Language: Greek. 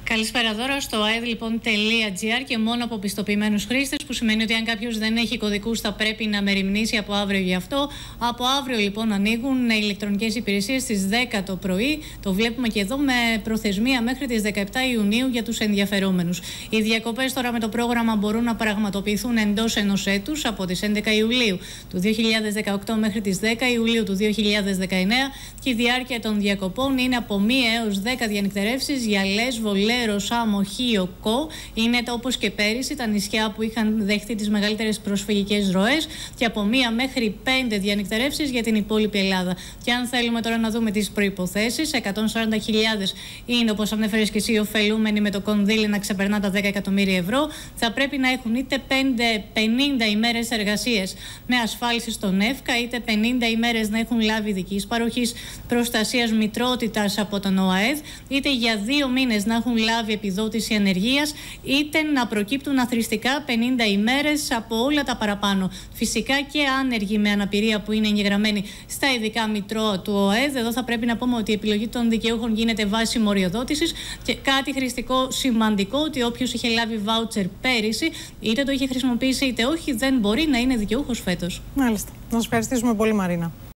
Καλησπέρα Δώρα. Στο aed.gr και μόνο από πιστοποιημένους χρήστες, που σημαίνει ότι αν κάποιος δεν έχει κωδικούς θα πρέπει να μεριμνήσει από αύριο γι' αυτό. Από αύριο λοιπόν ανοίγουν ηλεκτρονικές υπηρεσίες στις 10 το πρωί. Το βλέπουμε και εδώ με προθεσμία μέχρι τις 17 Ιουνίου για τους ενδιαφερόμενους. Οι διακοπές τώρα με το πρόγραμμα μπορούν να πραγματοποιηθούν εντός ενός έτους, από τις 11 Ιουλίου του 2018 μέχρι τις 10 Ιουλίου του 2019, και η διάρκεια των διακοπών είναι από 1 έως 10 διανυκτερεύσεις για Λες, Βολέρο, Σάμο, Χίο, Κο. Είναι όπως και πέρυσι τα νησιά που είχαν δεχτεί τις μεγαλύτερες προσφυγικές ροές, και από 1 μέχρι 5 διανυκτερεύσεις για την υπόλοιπη Ελλάδα. Και αν θέλουμε τώρα να δούμε τις προϋποθέσεις, 140.000 είναι, όπως ανέφερες και εσύ, ωφελούμενοι με το κονδύλι να ξεπερνά τα 10 εκατομμύρια ευρώ. Θα πρέπει να έχουν είτε 50 ημέρες εργασίες με ασφάλιση στον ΕΦΚΑ, είτε 50 ημέρες να έχουν λάβει ειδικής παροχής προστασίας μητρότητας από τον ΟΑΕΔ, είτε για 2 μήνες να έχουν λάβει επιδότηση ανεργίας, είτε να προκύπτουν αθροιστικά 50 ημέρες από όλα τα παραπάνω. Φυσικά και άνεργοι με αναπηρία που είναι εγγεγραμμένοι στα ειδικά μητρώα του ΟΑΕΔ. Εδώ θα πρέπει να πούμε ότι η επιλογή των δικαιούχων γίνεται βάση μοριοδότησης, και κάτι χρηστικό σημαντικό, ότι όποιος είχε λάβει βάουτσερ πέρυσι, είτε το είχε χρησιμοποιήσει είτε όχι, δεν μπορεί να είναι δικαιούχος φέτος. Μάλιστα. Να σας ευχαριστήσουμε πολύ, Μαρίνα.